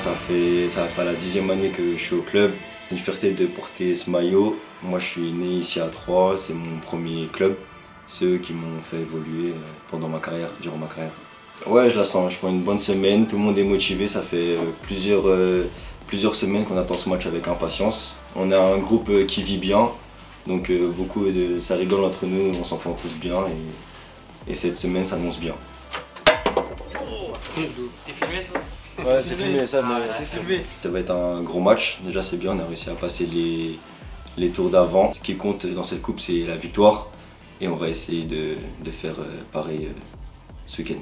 Ça fait la 10e année que je suis au club. C'est une fierté de porter ce maillot. Moi, je suis né ici à Troyes, c'est mon premier club. C'est eux qui m'ont fait évoluer pendant ma carrière, durant ma carrière. Ouais, je la sens. Je prends une bonne semaine, tout le monde est motivé. Ça fait plusieurs semaines qu'on attend ce match avec impatience. On a un groupe qui vit bien, donc ça rigole entre nous, on s'entend tous bien et cette semaine s'annonce bien. C'est filmé ça? Ouais, c'est filmé ça. C'est filmé. Ça va être un gros match. Déjà c'est bien, on a réussi à passer les tours d'avant. Ce qui compte dans cette coupe, c'est la victoire et on va essayer de faire pareil ce week-end.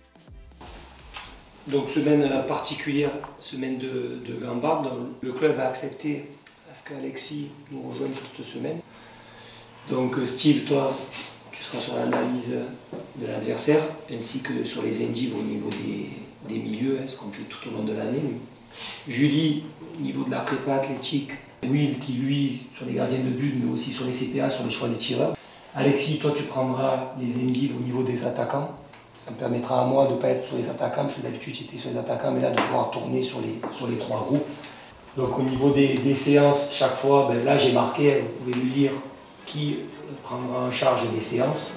Donc semaine particulière, semaine de Gambarde. Le club a accepté à ce qu'Alexis nous rejoigne sur cette semaine. Donc Steve, toi, tu seras sur l'analyse de l'adversaire, ainsi que sur les endives au niveau des milieux, ce qu'on fait tout au long de l'année. Julie, au niveau de la prépa athlétique. Will, qui lui, sur les gardiens de but, mais aussi sur les CPA, sur les choix des tireurs. Alexis, toi, tu prendras les endives au niveau des attaquants. Ça me permettra à moi de ne pas être sur les attaquants, parce que d'habitude j'étais sur les attaquants, mais là de pouvoir tourner sur les trois groupes. Donc au niveau des séances, chaque fois, ben là j'ai marqué, vous pouvez le lire, qui prendra en charge les séances.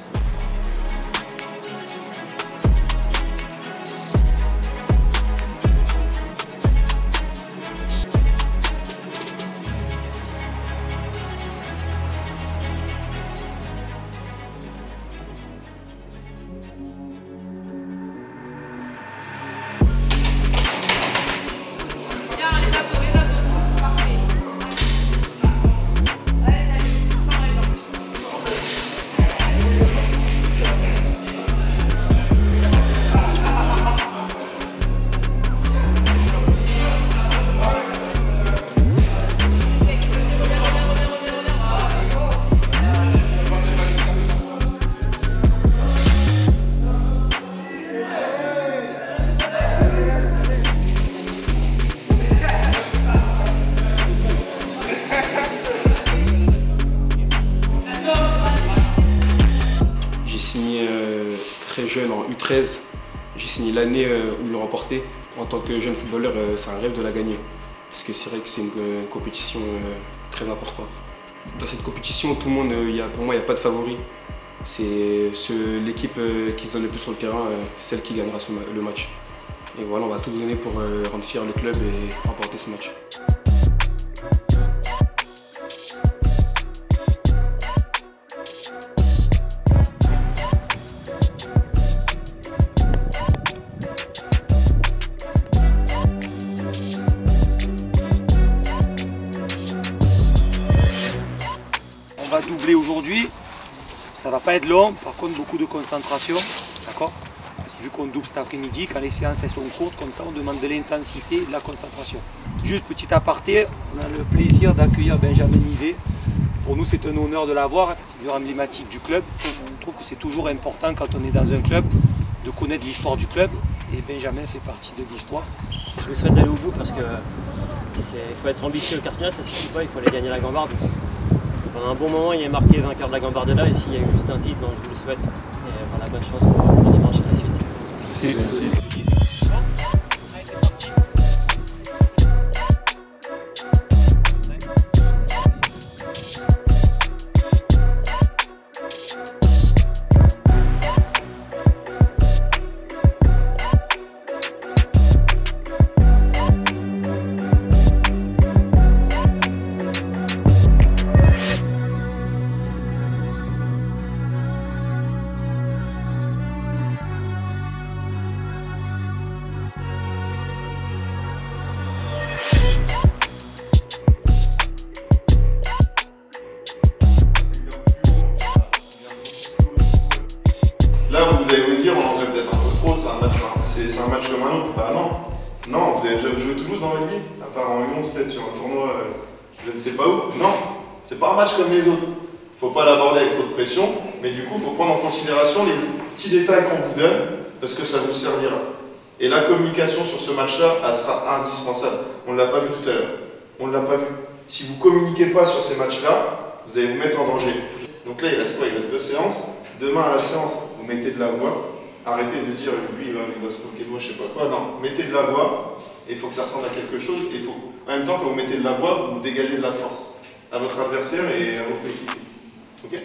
Très jeune en U13, j'ai signé l'année où ils l'ont remporté. En tant que jeune footballeur, c'est un rêve de la gagner. Parce que c'est vrai que c'est une compétition très importante. Dans cette compétition, tout le monde, pour moi, il n'y a pas de favori. C'est l'équipe qui se donne le plus sur le terrain, celle qui gagnera le match. Et voilà, on va tout donner pour rendre fier le club et remporter ce match. On va doubler aujourd'hui, ça va pas être long, par contre beaucoup de concentration, d'accord? Parce que vu qu'on double cet après-midi, quand les séances elles sont courtes, comme ça on demande de l'intensité et de la concentration. Juste petit aparté, on a le plaisir d'accueillir Benjamin Nivet. Pour nous c'est un honneur de l'avoir, figure emblématique du club. On trouve que c'est toujours important quand on est dans un club de connaître l'histoire du club et Benjamin fait partie de l'histoire. Je vous souhaite d'aller au bout parce que il faut être ambitieux. Le quart final ça suffit pas, il faut aller gagner la Gambarde. Pendant un bon moment, il est marqué vainqueur de la Gambarde là, et s'il y a eu juste un titre, donc je vous le souhaite. Et voilà, bonne chance pour dimanche et la suite. Merci. Là, vous allez vous dire, on en fait peut-être un peu trop, c'est un match comme un autre. Bah non. Non, vous avez déjà joué Toulouse dans votre vie? À part en U11, peut-être sur un tournoi, je ne sais pas où. Non, c'est pas un match comme les autres. Faut pas l'aborder avec trop de pression, mais du coup, il faut prendre en considération les petits détails qu'on vous donne, parce que ça vous servira. Et la communication sur ce match-là, elle sera indispensable. On ne l'a pas vu tout à l'heure. On ne l'a pas vu. Si vous ne communiquez pas sur ces matchs-là, vous allez vous mettre en danger. Donc là, il reste quoi? Il reste 2 séances. Demain, à la séance, vous mettez de la voix. Arrêtez de dire, lui, il va se moquer de moi, je sais pas quoi. Non, mettez de la voix Et il faut que ça ressemble à quelque chose. Et il faut, en même temps, quand vous mettez de la voix, vous dégagez de la force à votre adversaire et à votre équipe. Ok ?